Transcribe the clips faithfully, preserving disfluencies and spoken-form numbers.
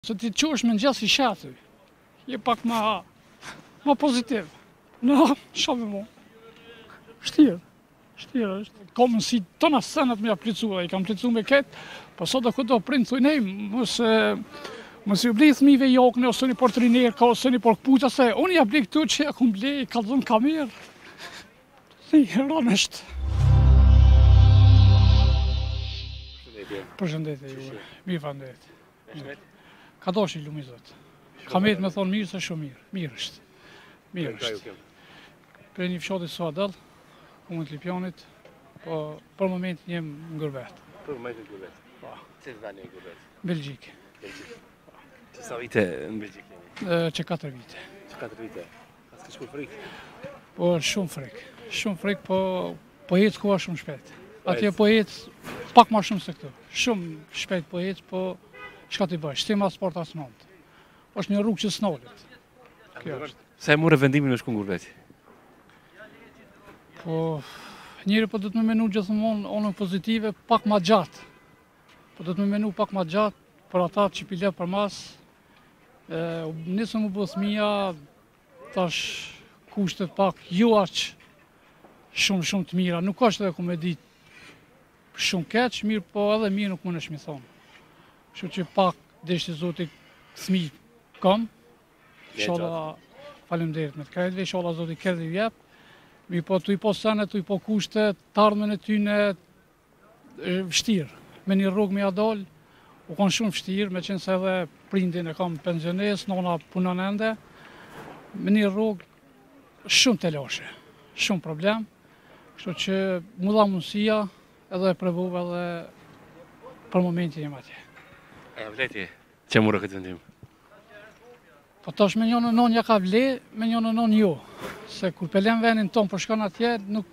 Se ti qosh me ngjas i shati, je pak ma, ma pozitiv. No, qa me mo? Shtirë, shtirë është. Kam si tona scenat me ja plicu, i kam plicu me ketë, po sot do këto prind thuj nej, mos mos ju blej fëmijëve jokne, ose një por triner, ka ose një por kputa, se unë ja blej këtu që ja kum blej, ka dhënë kamerë. Si, rënë është. Përshëndetje ju, mirë fandet. Ka doshi lumizot. Kamet me thonë mirë se shumë mirë, mirë është. Mirë është. Pre një fshati Suadal, Komunit Lipjanit, po për moment jem në Gurbet. Për moment në Gurbet? Po. Cilë vani në Gurbet? Belgjik. Belgjik. Që sa vite në Belgjik jemi? Që katër vite. Që katër vite? A s'ke shku frikë? Po shumë frikë. Shumë frikë, po po jetë koha shumë shpejt. Atje po jetë pak ma shumë se këtu. Shumë shpejt po jetë, po çka ti bësh? Ti ma sport as nëndë. Është një rrugë që s'nolet. Kjo është. Sa e more vendimin në shku në Gurbet? Po, njëri po do të më menu gjithmonë onën pozitive, pak ma gjatë. Po do të më menu pak ma gjatë për ata që pile për mas. Nisëm u bë fëmija, tash kushtet pak jo aq shumë shumë të mira. Nuk është edhe ku me ditë shumë keq, mirë po edhe mirë nuk më nëshmi thonë. Kështu që pak deshti Zoti fëmij kam. Inshallah faleminderit me të krejtëve, inshallah Zoti këtë dhe jep. Mi po tu i po sene, tu i po kushte, të ardhmen e tyne vështirë. Me një rrugë me jadol, u konë shumë vështirë, me qenë se edhe prindin e kam pensiones, nona punon ende. Me një rrugë shumë të lashe, shumë problem. Kështu që mu dha mundësia edhe e prevuve edhe për momentin jem atje. E vleti, që mure këtë vendim? Po tash me njënë non ja ka vle, me njënë non jo. Se kur pelem venin ton për shkon atje, nuk,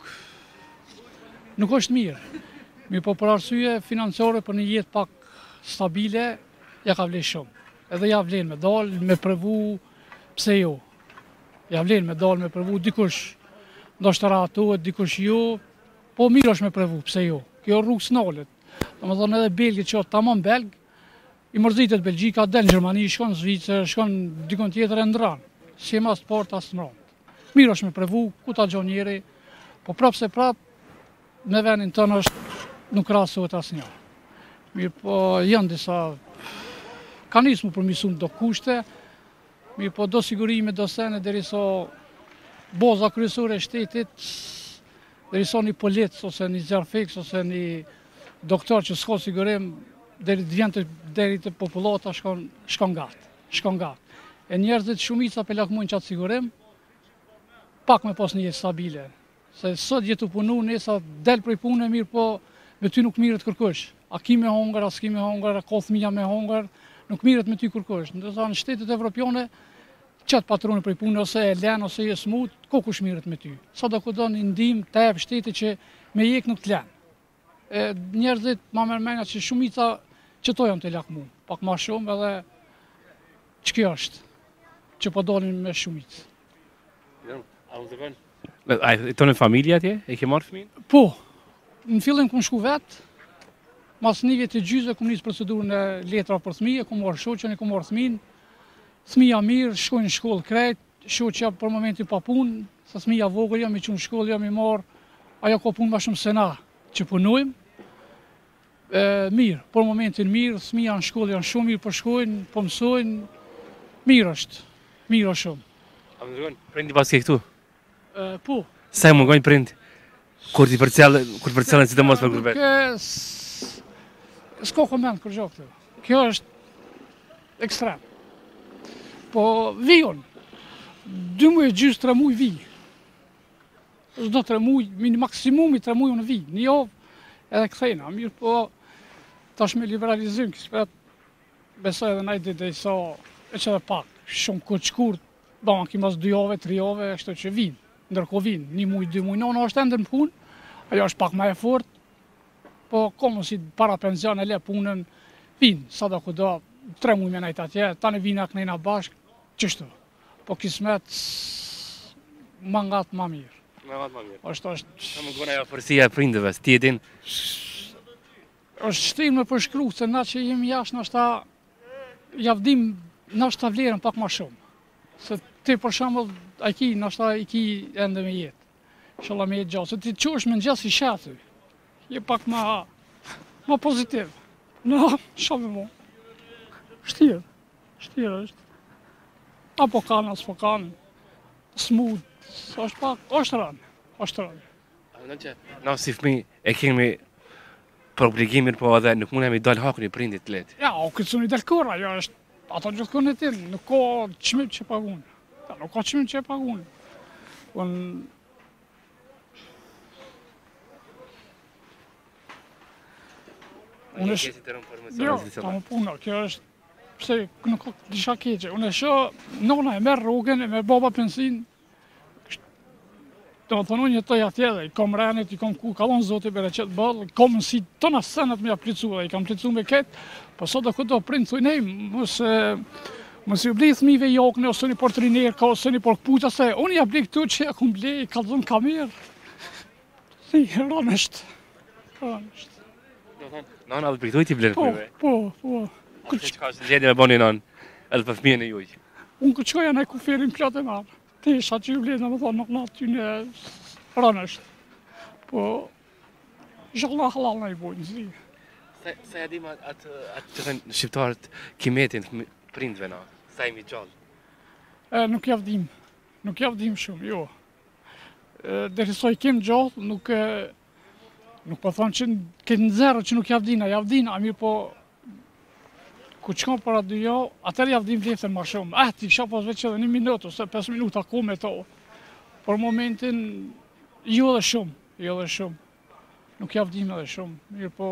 nuk është mirë. Mi po për arsye financiare për një jetë pak stabile, ja ka vle shumë. Edhe ja vlen me dal, me prevu, pse jo. Ja vlen me dal, me prevu, dikush ndoshta rahatohet, dikush jo, po mirë është me prevu, pse jo. Kjo rrugë s'nalet. Domethënë edhe belgët që tamam belg, i mërzitet Belgjika, del në Gjermani, shkon në Zvicër, shkon dikon tjetër e ndran. Si e mas sport, as në rëndë. Mirë është me prevu, ku ta gjon njeri, po prap se prap, me venin tënë është nuk krahasohet asnjë. Mirë po janë disa, ka nisë mu përmisum do kushte, mirë po do sigurime, do sene, derisa boza kryesore e shtetit, derisa një polic, ose një zjarfix, ose një doktor që s'ka sigurim, deri të vjen të deri të popullata shkon shkon gat, shkon gat. E njerëzit shumica pe lakmojnë qatë sigurim, pak me pas një jetë stabile. Se sot jetu punu, nesa del prej punë e mirë, po me ty nuk mirët kërkush. A ki me hongër, a s'ki me hongër, a ka fëmija me hongër, nuk mirët me ty kërkush. Ndërsa në shtetet evropiane, qatë patronë prej punë, ose e len, ose e smut, ko kush mirët me ty. Sa do ku do një ndim të ebë shtetit që me jek nuk të len. E, njerëzit ma mërmenja që shumica që to janë të lakmu, pak ma shumë edhe që kjo është, që po dolin me shumicë. A u zëgën? A e tonë familja atje? E ke marrë fëmin? Po, në fillim kum shku vetë, mas një vjetë të gjyze kum njësë procedurën e letra për thmije, kum marrë shoqen, kum marrë thmin, thmija mirë, shkojnë në shkollë krejt, shoqja për momentin pa punë, sa thmija vogël jam i qunë shkollë, jam i marrë, ajo ka punë ma shumë se na që punojmë. E, mirë, për momentin mirë, thmija në shkollë janë shumë mirë, përshkojnë, po mësojnë, mirë është, mirë është shumë. A më zëgën, prindi pas ke këtu? E, po. Sa e më gojnë prind? Kur ti përcjellë, kur përcjellën si të mos për Gurbet? Nuk s'ka koment kur gjo këtë. Kjo është ekstrem. Po vijon, dy muaj gjysë, tre muaj vi. Çdo tre muaj, min maksimumi tre muaj në vi. Një javë edhe kthejna, mirë po tash me liberalizim, kësë besoj edhe najtë dhe i sa e që dhe pak, shumë këtë shkurt, ba, ki mas dy jave, tri jave, kështu që vinë, ndërko vinë, një muj, dy muj, nona është ende në punë, ajo është pak ma e fort, po komu si para penzion e le punën, vinë, sa da ku do, tre muj me najtë atje, tani vinë a kënejna bashkë, qështu, po kismet, mangat ma mirë. Mangat ma mirë. është, është... Sa më gona e përsia e prindëve, ti e din? është shtim me përshkru, se na që jemi jashtë në është ta javdim nashta vlerën pak ma shumë. Se ti për shembull, a ki, nashta i ki ende me jetë. Inshallah me jetë gjatë. Se ti qosh me ngjas i shaty. Je pak ma ma pozitiv. No, shumë më. Shtirë. Shtirë është. Apo kanë, as po kanë. Smooth. Është pak, është rënë. është rënë. A mendon që na si fëmijë e kemi për obligimin, po edhe nuk mundemi dal hakun i prindit të letë. Ja, o këtë suni del kur, ajo është, ato gjithkun e tim, nuk ka çmim që pagun. Ja, nuk ka çmim që pagun. Unë Unë është jo, ta më puna, kjo është, pse nuk ka disha keqe. Unë e shoh, nona e merr rrugën, e merr baba pensin. Do të thonë unë jetoj atje dhe i kom renit, i kom ku, kalon zoti bere qëtë bëllë, kom si tona senat me aplicu dhe i kam plicu me ketë, po sot do këtë do prind, thuj nej, mos mos i bli thmive jokne, ose një por triner, ka ose një por këputa, se unë i bli këtu që ja kum blej, ka dhënë kamerë. Si, rënësht, rënësht. Nana dhe priktoj t'i blenë Po, fëmijëve. po, po. A se çka është zgjedhje me bani nanë, edhe për fëmijën e juaj. Unë këtë qoja në kuferin plot e marë. Ti isha që ju blenë, dhe më thonë, nuk natë ty në rënësht. Po, zhëlla halal në i bojnë, zi. Sa sa ja dim atë atë të thënë shqiptarët kimetin fëmi- prindve na, sa jemi gjallë. E, nuk javdim, nuk javdim shumë, jo. E, Deri sa i kem gjallë, nuk e, nuk po thonë që këtë në zero që nuk javdina, javdina, a mirë po, ku qka për atë dy jo, atër javdim vleftën ma shumë. Eh, ti kisha pas veç edhe një minutë, ose pesë minuta ku me to. Për momentin, jo dhe shumë, jo dhe shumë. Nuk javdim edhe shumë, mirë po,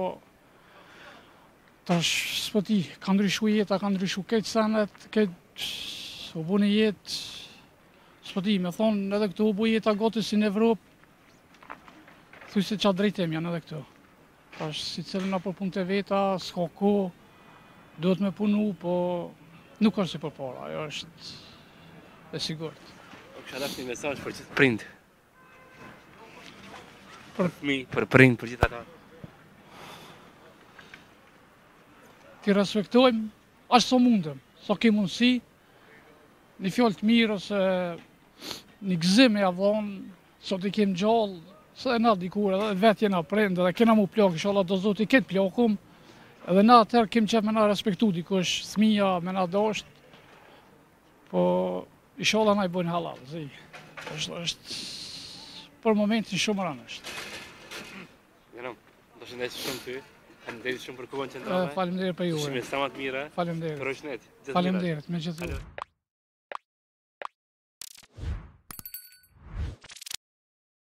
tash, s'po ti, ka ndryshu jeta, ka ndryshu këtë senet, këtë, u bu një jetë, s'po ti, me thonë, edhe këtu u bu jeta goti si në Evropë, thuj se qa drejtem janë edhe këtu. Tash, si cilën na për punë të veta, s'ka ku, duhet me punu, po nuk është si për para, ajo është e sigurt. Po kisha dashur një mesazh për gjithë prind. Për- fëmijë, për prind, për gjithë ata. Ti respektojmë, ashtë sa mundëm, sa ke mundësi, një fjallë të mirë, ose një gzim e avdhonë, sot i kem gjallë, se e na dikur edhe vetë jena prindë, edhe kena mu plak, inshallah do zoti ketë plakum, edhe na atër kem qef me na respektu dikush, thmija me na dasht, po inshallah na i bojnë halal, zi. është, është për momentin shumë rënë është. Jam, do shëndet shumë ty. Faleminderit shumë për kohën që E, ndrove. Faleminderit për Shumë juve. sa më të mira. Faleminderit. Përshëndetje. Faleminderit, me gjithë.